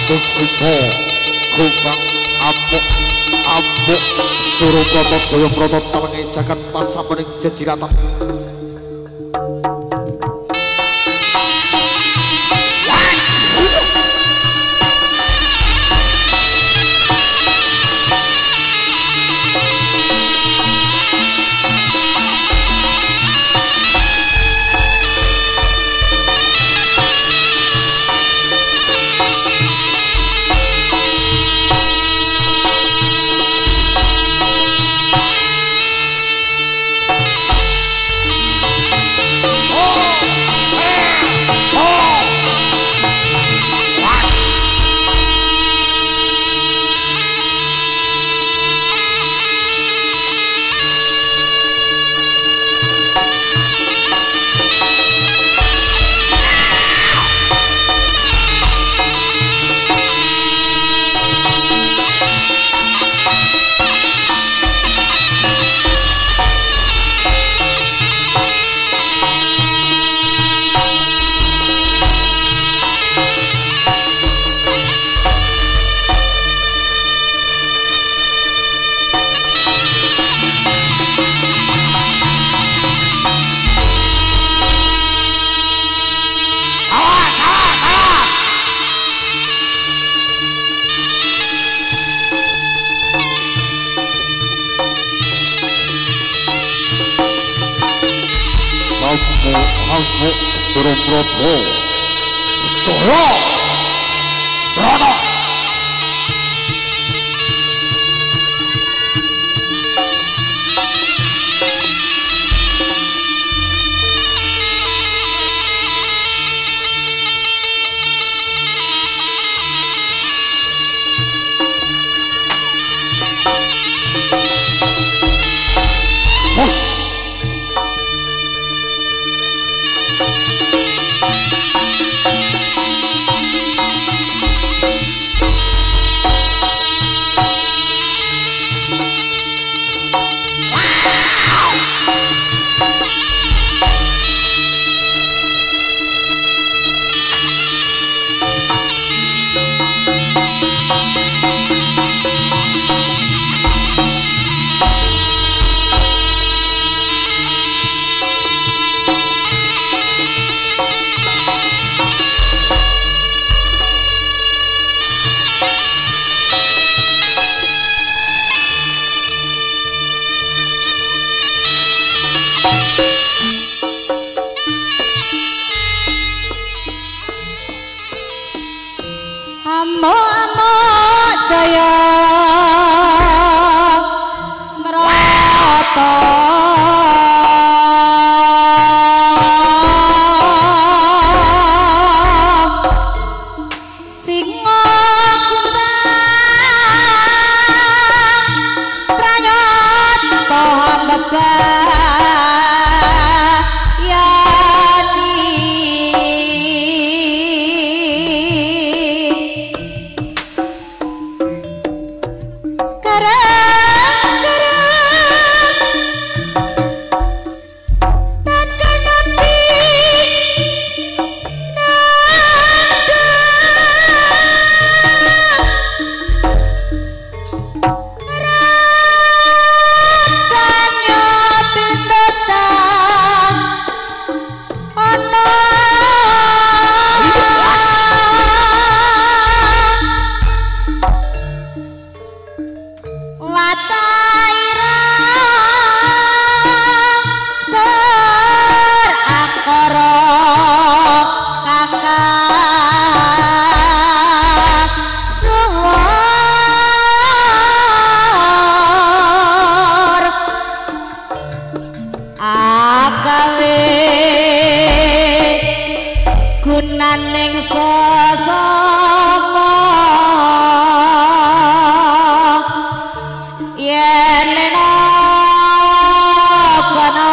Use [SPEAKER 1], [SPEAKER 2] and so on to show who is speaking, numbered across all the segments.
[SPEAKER 1] Atus Kupo Kubang Amuk Amuk Suruh Proto Joyo Proto Tawangi Jagat Masa Mening Jejiratan Amuk Suruh Proto Joyo Proto
[SPEAKER 2] gunaning sesama yen ana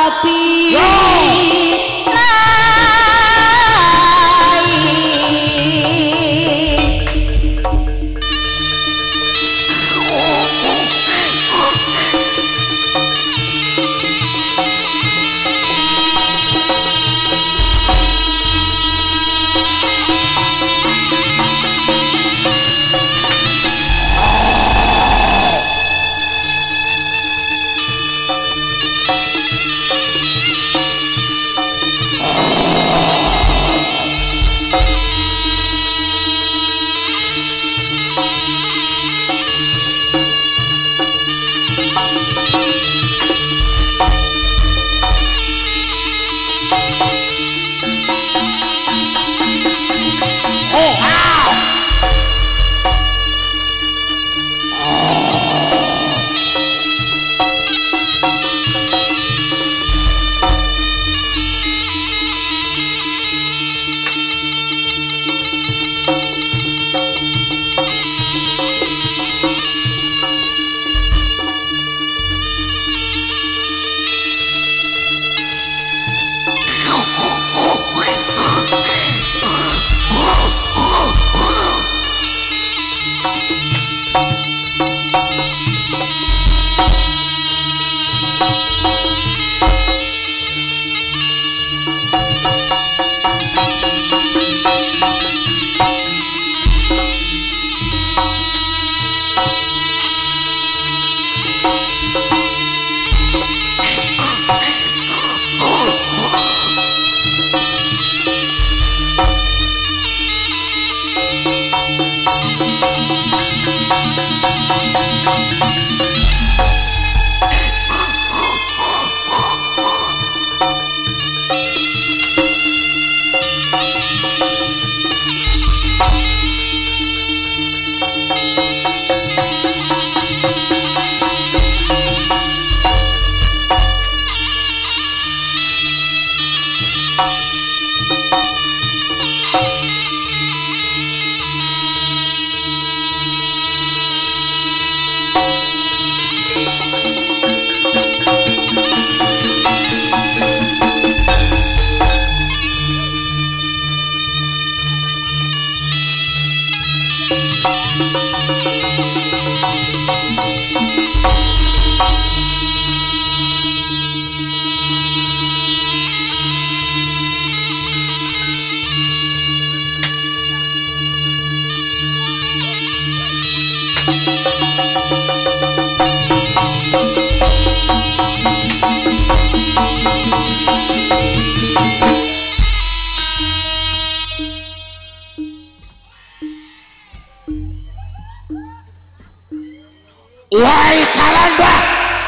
[SPEAKER 1] Wahai dalan Mbah,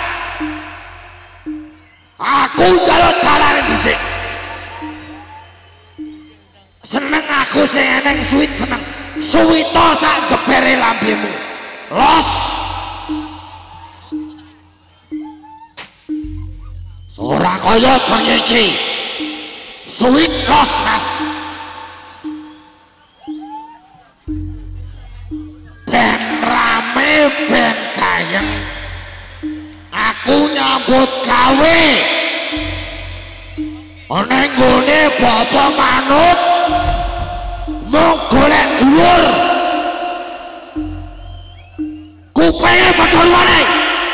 [SPEAKER 1] aku njaluk dalan dhisik. Seneng aku sing eneng suwit seneng. Suwita sak jebere lambemu. Los. Ora kaya bengi iki. Suwit los, Mas. Ben rame ben kayeng. Aku nyambut gawe. Ana nggone bapa manut mung golek dhuwur. Kupenge padha wae.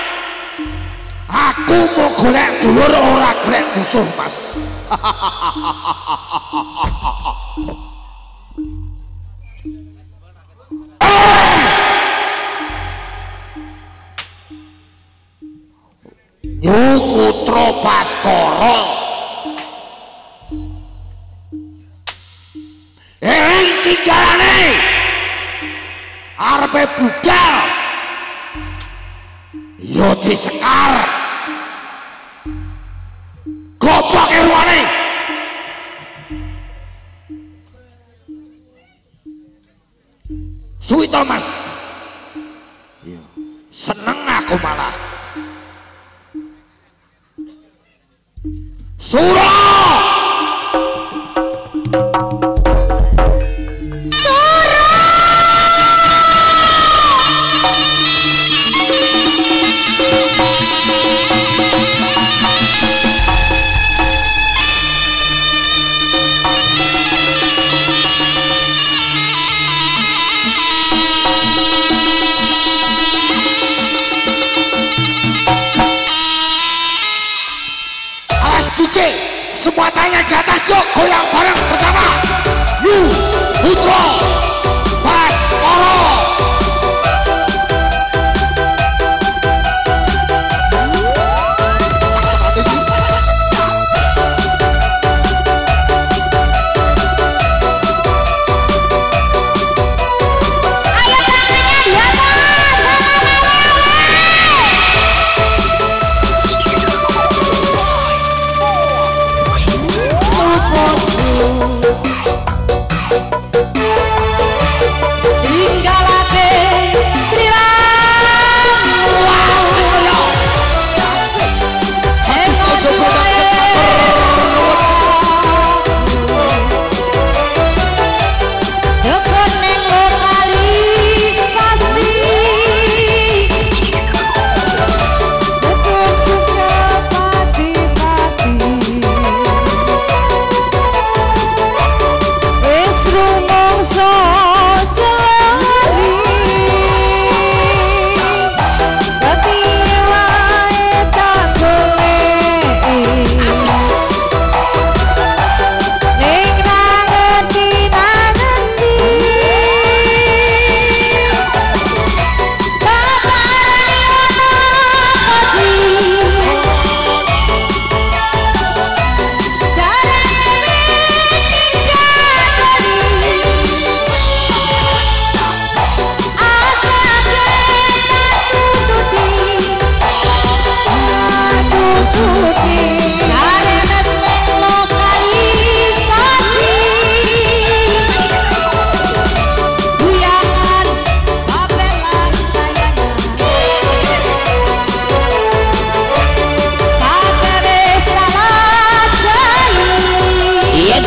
[SPEAKER 1] Aku mau golek dhuwur ora golek musuh, Mas. Putra Baskara ing tinggalane arepe budal yo disekar gopoke ruane Suwita, Mas. Seneng aku malah Sura. Semua tanya di atas, yuk goyang bareng bersama Yu Putra Baskara.
[SPEAKER 2] Ayo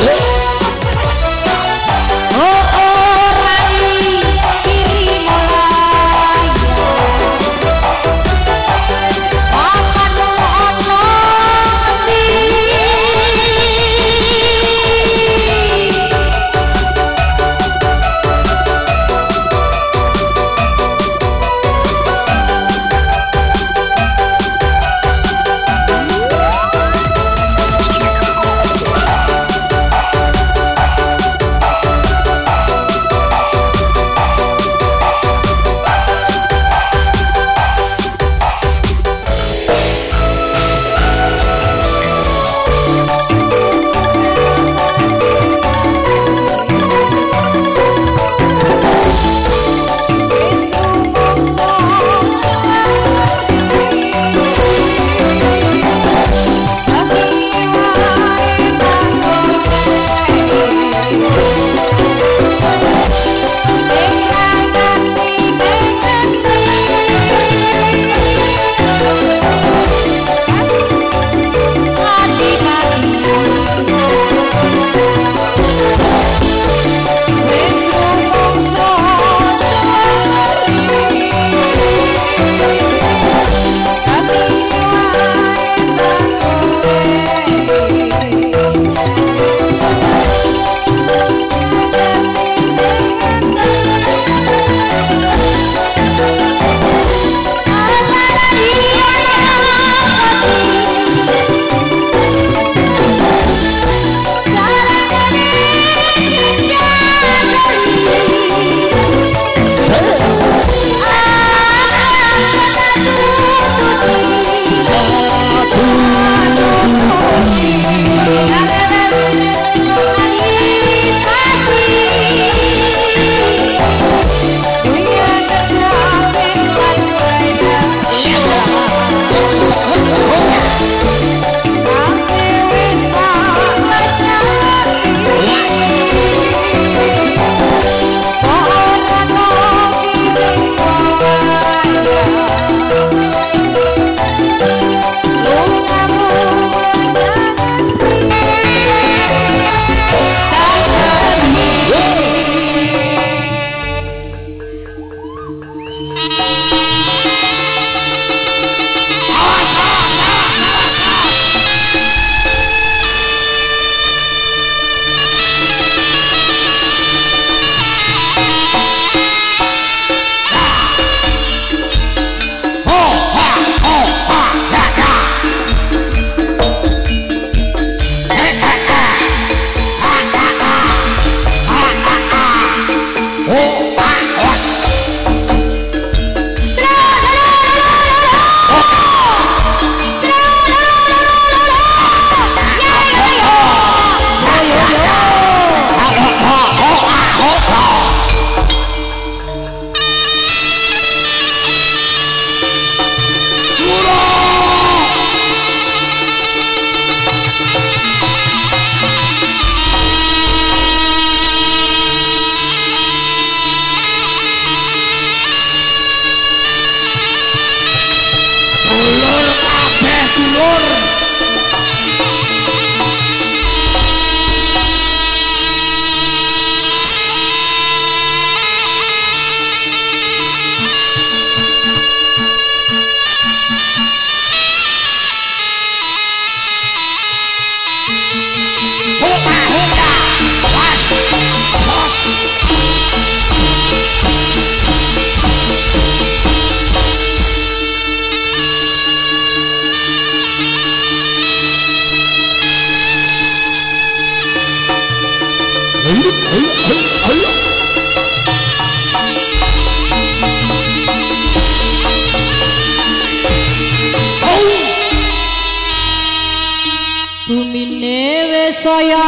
[SPEAKER 2] saya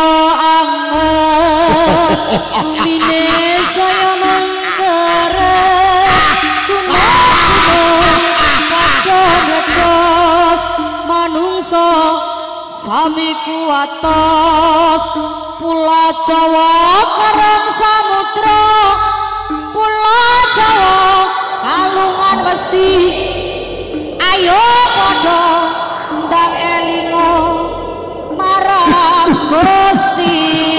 [SPEAKER 2] anget mine saya menggerak kunos manungsa sami kuatos Pulau Jawa karang samudra Pulau Jawa kalungan besi ayo padha ndang elingo marang Gusti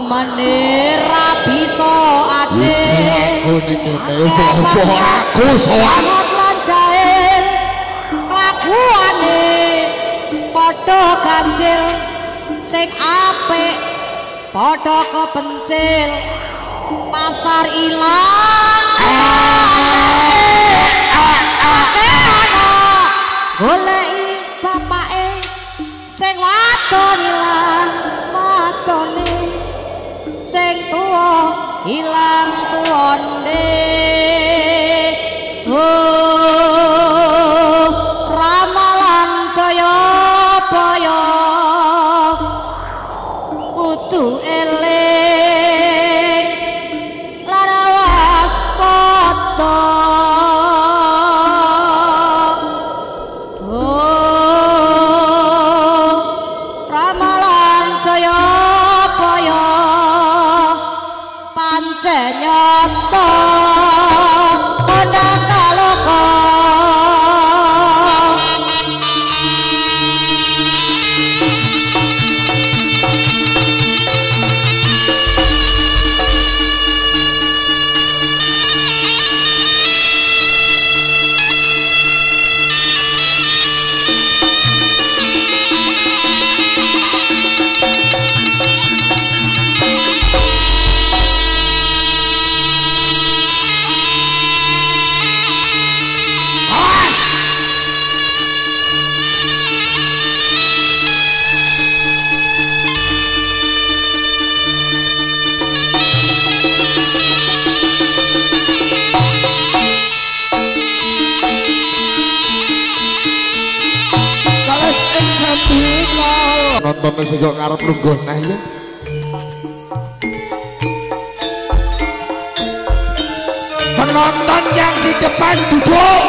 [SPEAKER 2] mane ra bisa ade
[SPEAKER 1] aku niki aku sowan
[SPEAKER 2] lan jail kelakuane padha ganjil sing apik padha kepencil pasar ilang goleki bapake sing wadon ilang wadone sing tuwa ilang tuwonde oh ramalan Jayabaya kudu eling lan waspada ramalan Jayabaya pancen nyata Pandakaloka
[SPEAKER 1] nonton sing kok ngarep lungguh ya. Penonton yang di depan duduk.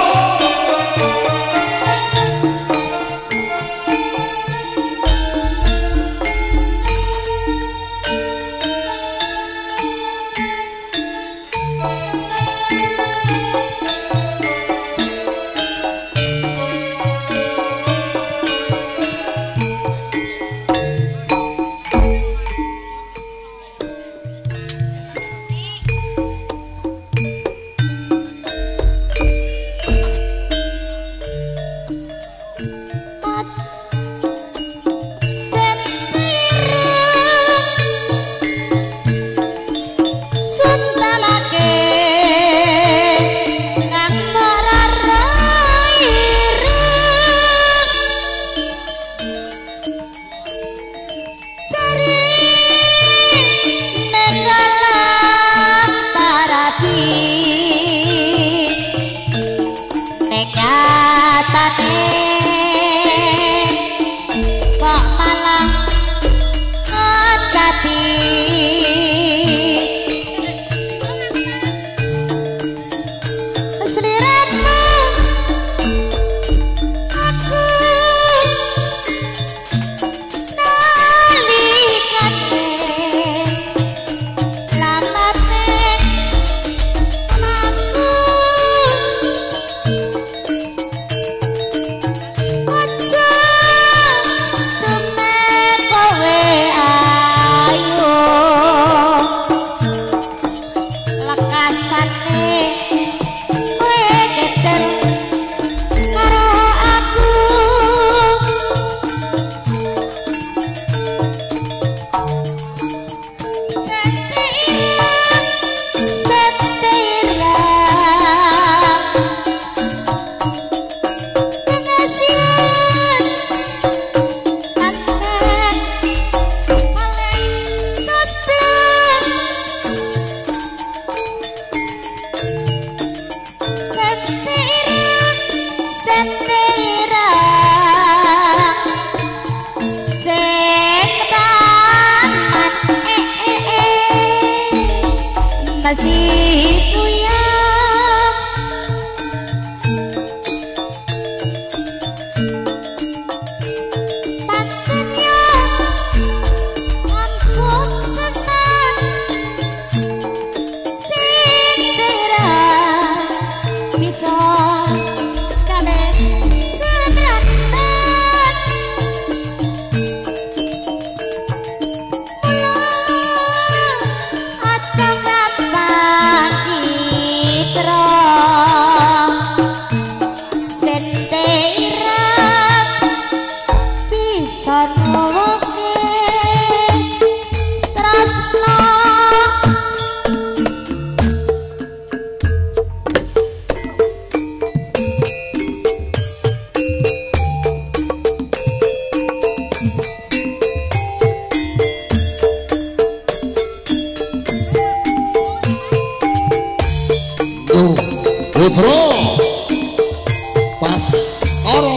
[SPEAKER 1] Putra Baskara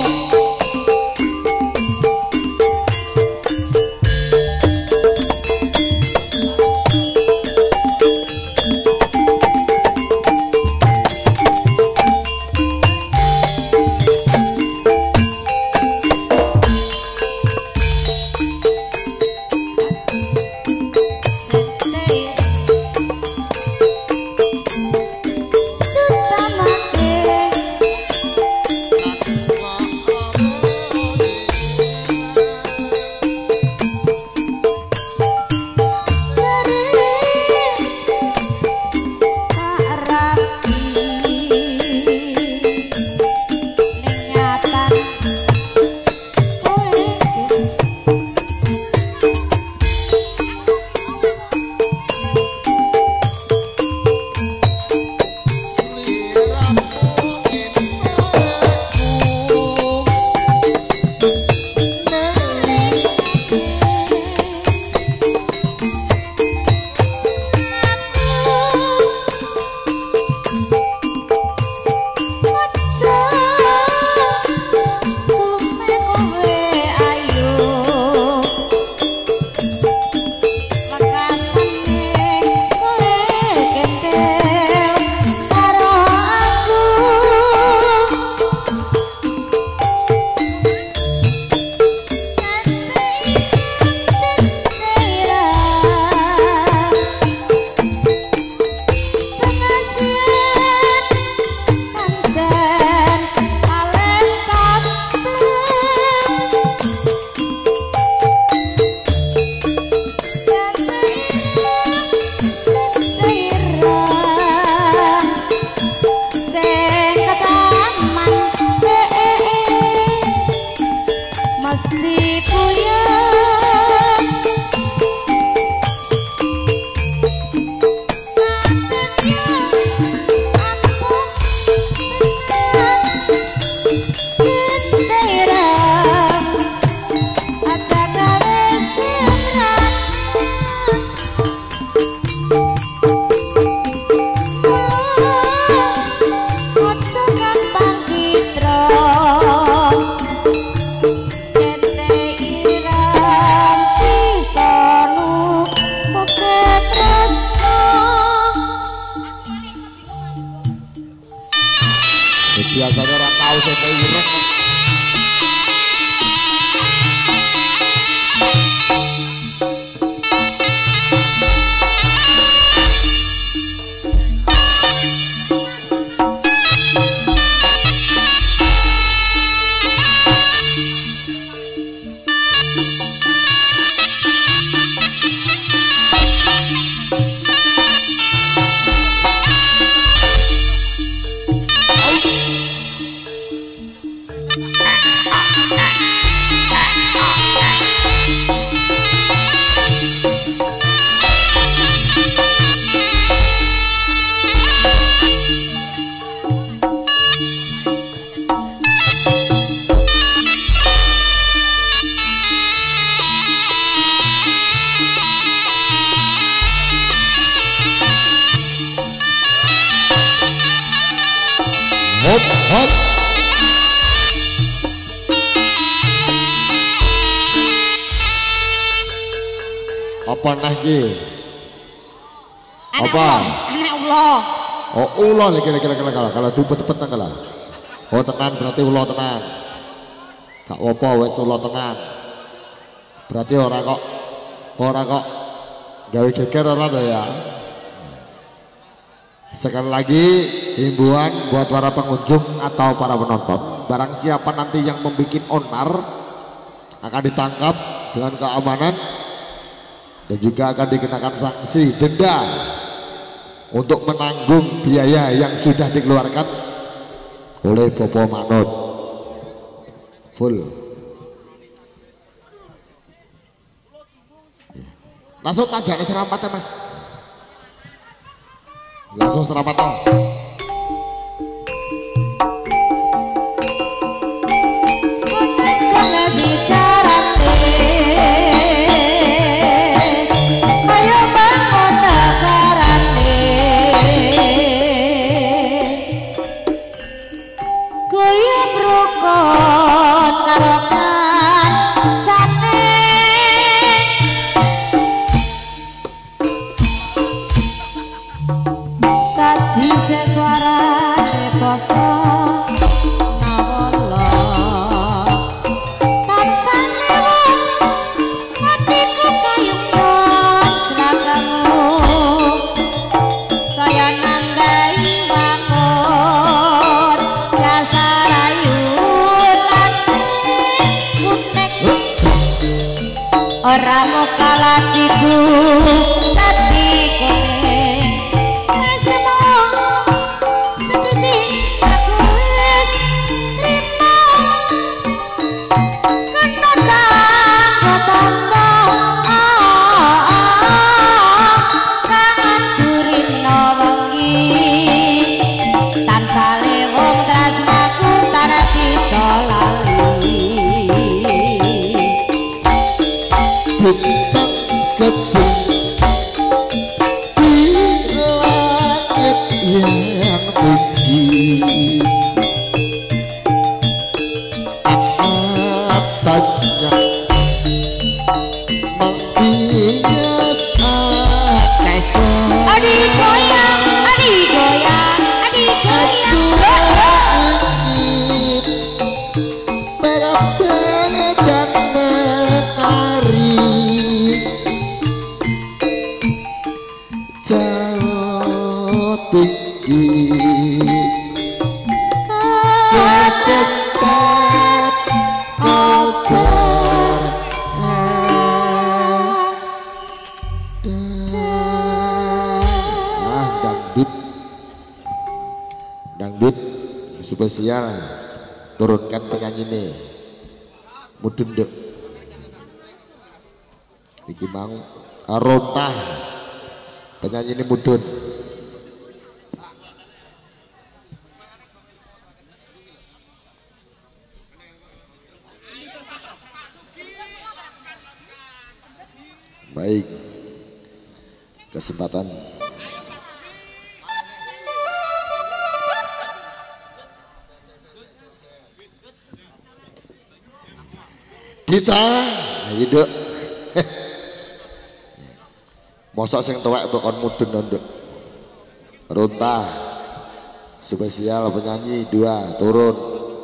[SPEAKER 1] biasanya orang tahu saya urek. Hop, hop. Apa lagi? Apa?
[SPEAKER 2] Anak Allah.
[SPEAKER 1] Oh, ulo lagi kalau dupet-dupet nang lah. Oh, tenan berarti ulo tenan. Gak apa wes ulo tenan. Berarti ora kok gawe geger ora to ya. Sekali lagi himbauan buat para pengunjung atau para penonton, barang siapa nanti yang membuat onar akan ditangkap dengan keamanan dan juga akan dikenakan sanksi denda untuk menanggung biaya yang sudah dikeluarkan oleh Bopo Manut full. Langsung tajane serampatnya mas. Langsung serapat toh.
[SPEAKER 2] Kones bicarane ayo bangun nagarane guyub rukun karo kancane saji sesuarane poso nawala tansane atiku kayuman selagamu saya nandai wangun dasarayu lati kunek ora mau kalatiku tati kowe wis mau setiti aku wis trimo kena tangga kangen durina wengi tansah lewung tresnaku tanah bisa lali
[SPEAKER 1] Bintang kecil di langit yang tinggi atapnya menghias akasa.
[SPEAKER 2] adi goyang adi goyang adi goyang
[SPEAKER 1] Berabang dan menari jauh tinggi ke tempat kau dangdut spesial turunkan penyanyi ini mudun dek iki mang Rotah penyanyi ini mudun baik kesempatan kita hidup mosok sing tuwek bekon mudun nduk Rotah spesial penyanyi 2 turun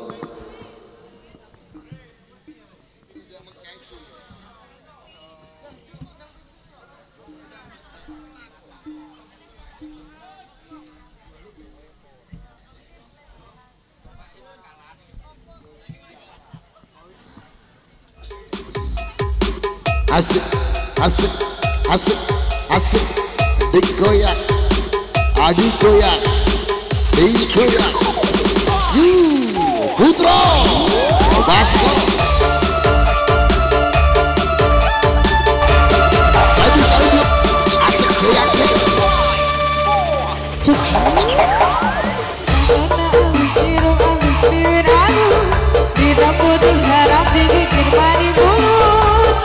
[SPEAKER 1] asik asik asik asik digoyang adik goyang digoyang Putra Basko saju asik goyang
[SPEAKER 2] Dina putih harap dibikin mani mulus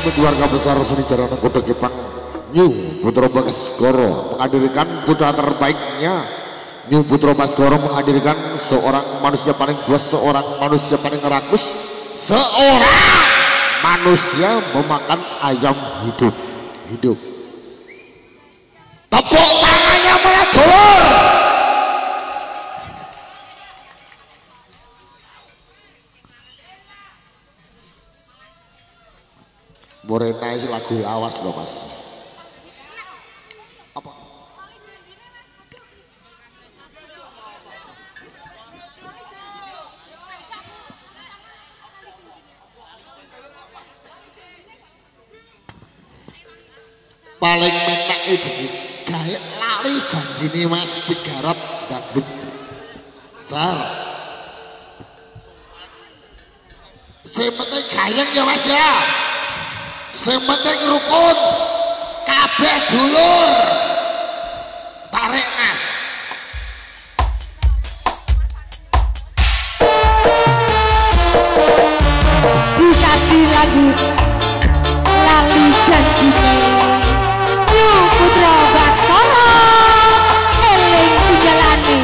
[SPEAKER 1] pamit warga besar seni jaranan Kota Kipang New Putra Baskoro menghadirkan putra terbaiknya. New Putra Baskoro menghadirkan seorang manusia paling buas, seorang manusia paling rakus, seorang manusia memakan ayam hidup. Tepuk tangannya malah dulur. Morena itu lagu awas loh mas. Apa? Paling menak itu gaya lali janjine mas digarap dangdut. Sar. Sepenting gayeng ya mas ya. Sementing rukun kabeh dulur tarik mas.
[SPEAKER 2] Dikasih lagu lali janjine New Putra Baskoro eling tinggalane.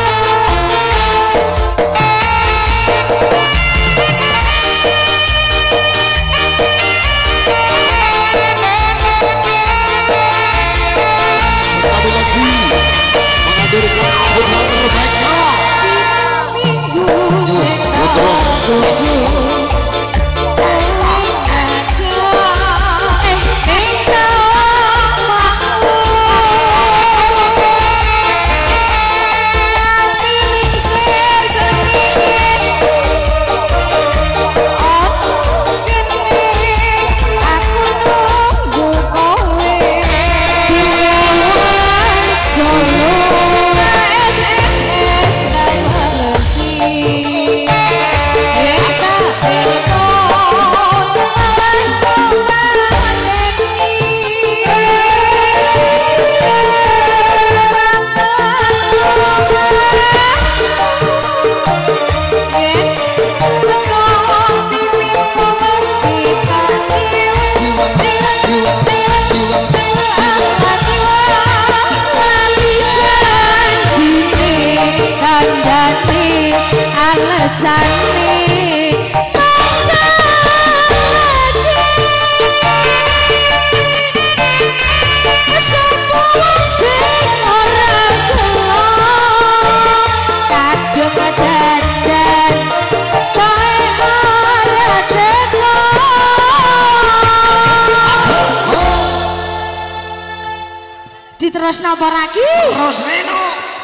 [SPEAKER 2] Terus napa lagi?
[SPEAKER 1] Terus Reno.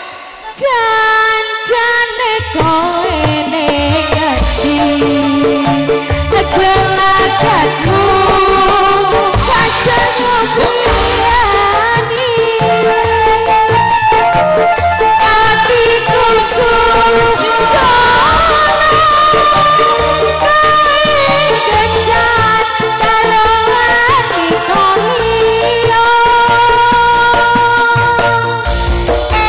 [SPEAKER 2] Janjane kowe ning ati gelagatmu saja ngobrani atiku sujo kencan karo ati kowe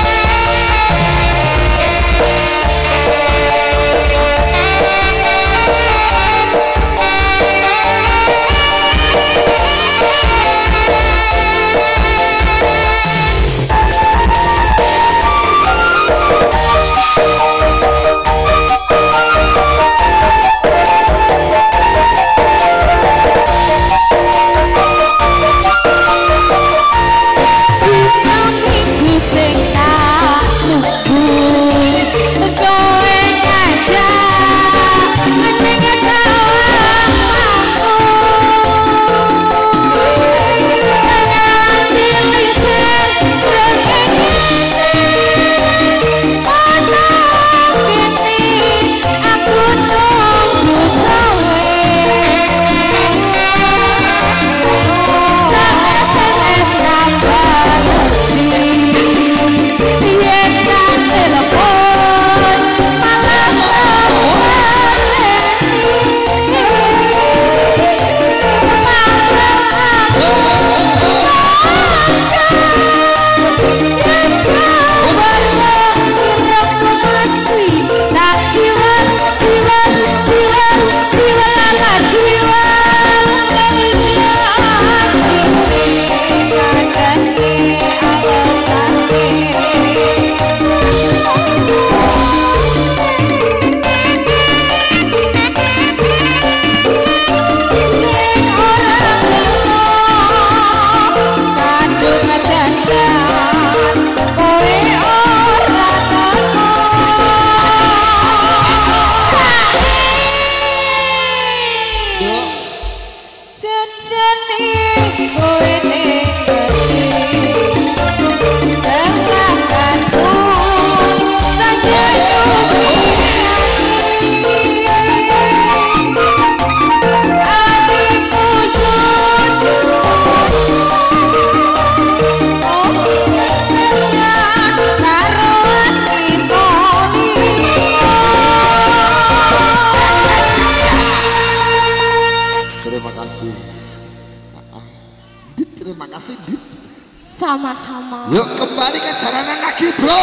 [SPEAKER 2] Sama-sama.
[SPEAKER 1] Yuk kembali ke jalanan lagi bro.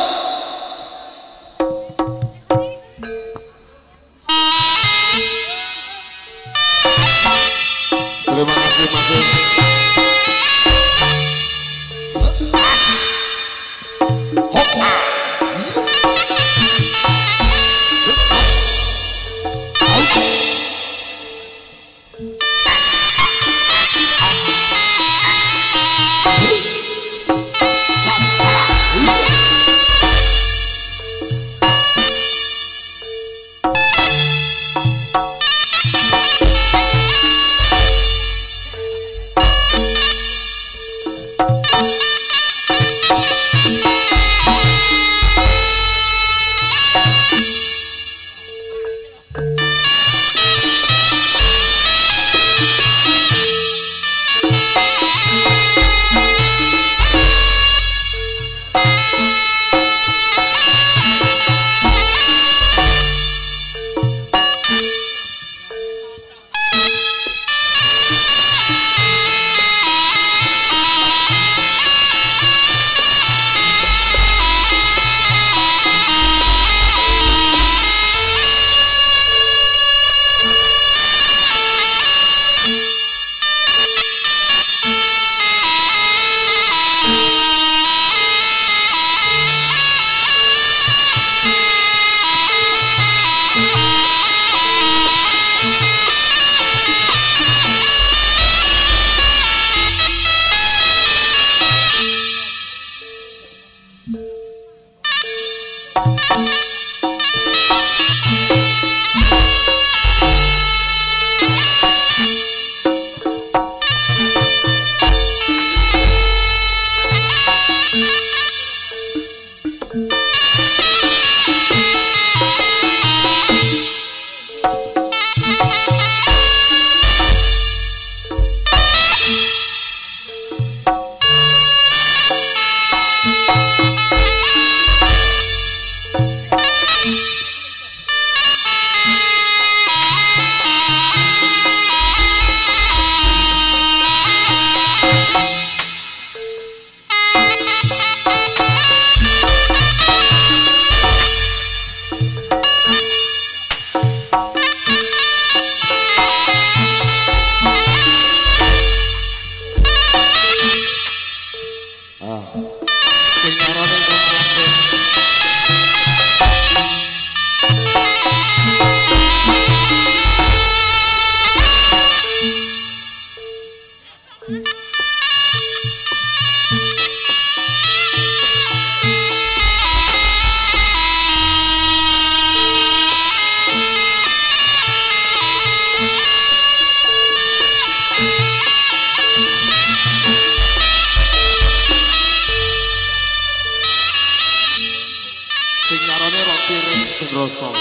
[SPEAKER 1] Terima kasih masih. Rosol.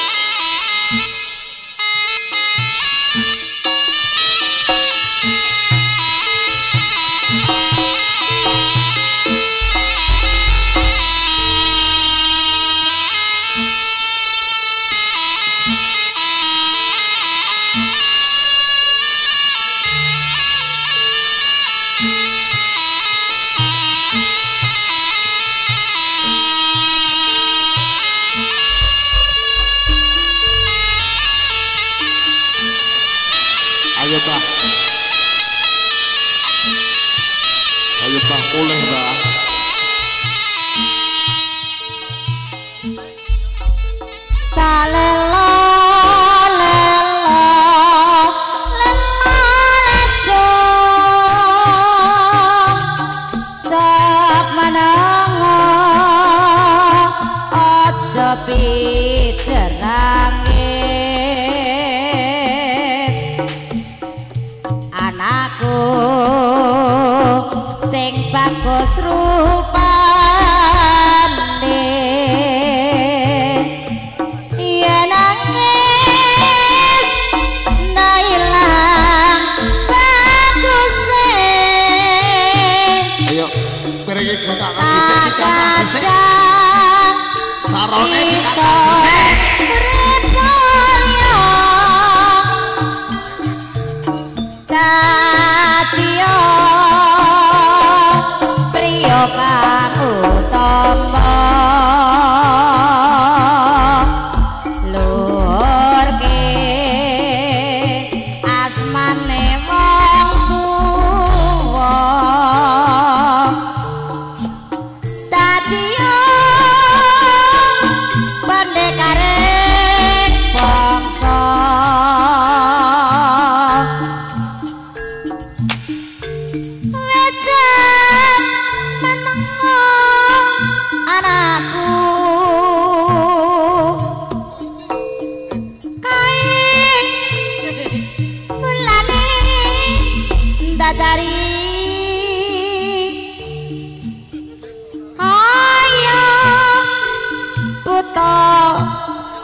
[SPEAKER 1] Ayo Mbah. Ayo Mbah, boleh Mbah.
[SPEAKER 2] Talelo anakku sing bagus rupane ya nangis ndak ilang baguse.
[SPEAKER 1] Ayo pergi ke kakak sarone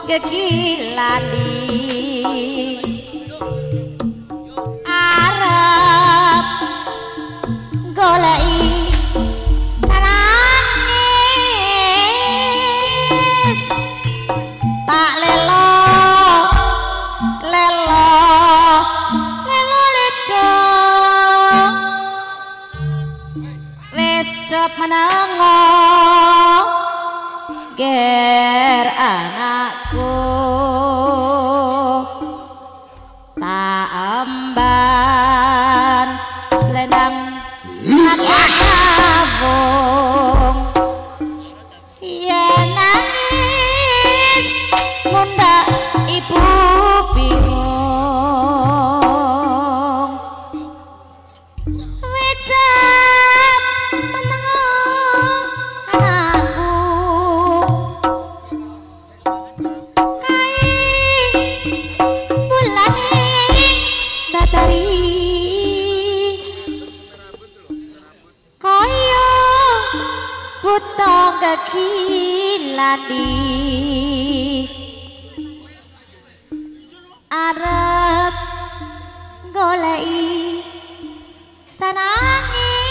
[SPEAKER 2] kegilani arep goleki tarangis tak lelo lido wis cep menengo ger anakku tak emban selendang tabung ya nangis munda ibu bingung wecap menengo anakku datari kaya buta kegilani arep goleki canange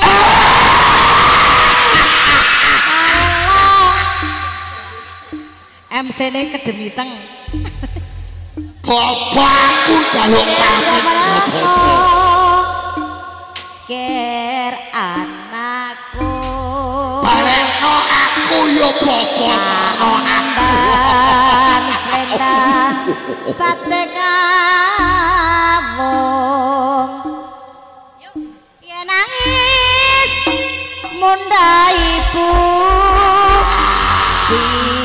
[SPEAKER 2] MC-ne kedemiteng
[SPEAKER 1] bapakku jaluk pamit
[SPEAKER 2] ger anakku
[SPEAKER 1] balekno aku yo bapakno
[SPEAKER 2] amban selendang batek awung ya nangis munda ibu